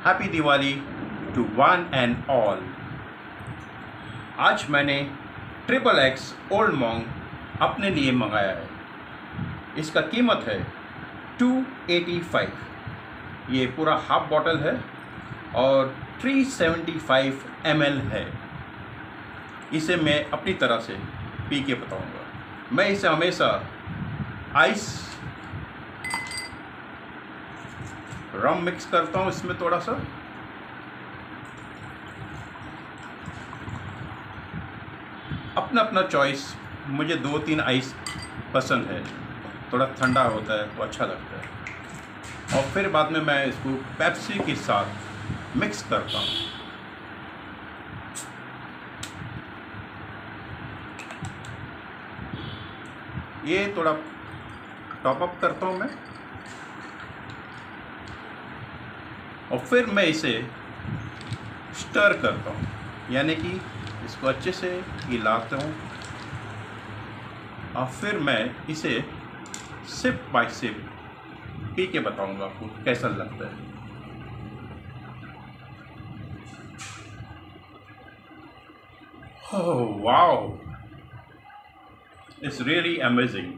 Happy Diwali to one and all. आज मैंने XXX old monk अपने लिए मंगाया है। इसका कीमत है 285। ये पूरा हाफ बॉटल है और 375 ml है। इसे मैं अपनी तरह से पी के बताऊँगा। मैं इसे हमेशा आइस रम मिक्स करता हूँ इसमें थोड़ा सा, अपना अपना चॉइस। मुझे 2-3 आइस पसंद है, थोड़ा ठंडा होता है तो अच्छा लगता है। और फिर बाद में मैं इसको पेप्सी के साथ मिक्स करता हूँ। ये थोड़ा टॉप अप करता हूँ मैं, और फिर मैं इसे स्टर करता हूँ, यानी कि इसको अच्छे से हिलाता हूँ, और फिर मैं इसे सिप बाय सिप पी के बताऊँगा आपको कैसा लगता है। Oh wow, it's really amazing.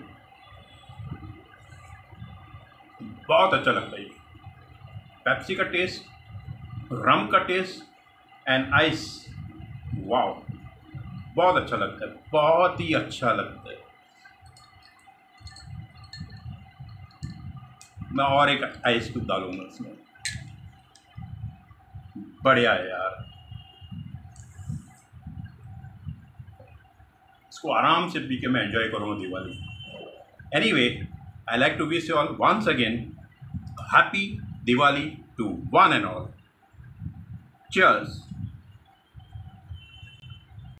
बहुत अच्छा लगता है। पेप्सी का टेस्ट, रम का टेस्ट एंड आइस, वाओ, बहुत अच्छा लगता है, बहुत ही अच्छा लगता है। मैं और एक आइस क्यूब डालूंगा इसमें। बढ़िया है यार, इसको आराम से पी के मैं एंजॉय करूँगा Diwali. Anyway, I like to wish you all once again happy Diwali to one and all. Cheers.